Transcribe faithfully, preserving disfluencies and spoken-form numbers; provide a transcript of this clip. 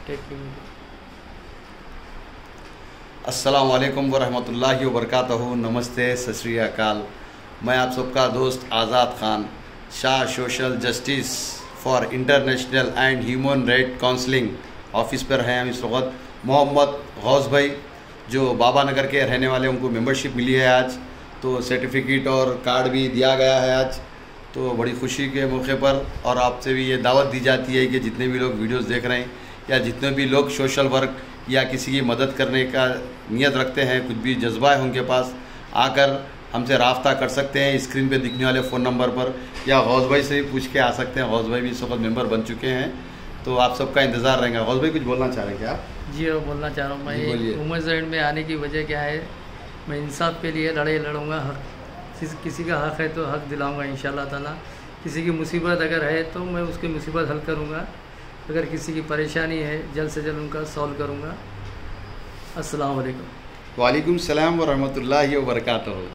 Taking. अस्सलाम वालेकुम वरहमतुल्लाहि वबरकातुहू। नमस्ते, सत श्री अकाल। मैं आप सबका दोस्त Azad Khan, Shah social justice for international and human right counselling office पर हैं हम इस वक्त। मोहम्मद गौस भाई जो बाबा नगर के रहने वाले, उनको मेंबरशिप मिली है आज, तो सर्टिफिकेट और कार्ड भी दिया गया है आज, तो बड़ी खुशी के मौके पर। और आपसे भी ये दावत दी जाती है कि जितने भी लोग वीडियोस देख रहे हैं या जितने भी लोग सोशल वर्क या किसी की मदद करने का नियत रखते हैं, कुछ भी जज्बा है उनके पास, आकर हमसे रब्ता कर सकते हैं स्क्रीन पे दिखने वाले फ़ोन नंबर पर, या गौस भाई से भी पूछ के आ सकते हैं। गौस भाई भी इस वक्त मेम्बर बन चुके हैं, तो आप सबका इंतज़ार रहेगा। गौस भाई कुछ बोलना चाह रहे हैं क्या? जी वो बोलना चाह रहा हूँ मैं, वुमेन्स राइट में आने की वजह क्या है, मैं इंसाफ के लिए लड़ाई लड़ूंगा। हक किसी का हक है तो हक दिलाऊंगा इंशाल्लाह ताला। किसी की मुसीबत अगर है तो मैं उसकी मुसीबत हल करूंगा, अगर किसी की परेशानी है जल्द से जल्द उनका सॉल्व करूंगा। अस्सलाम वालेकुम। वालेकुम सलाम व रहमतुल्लाहि व बरकातुहू।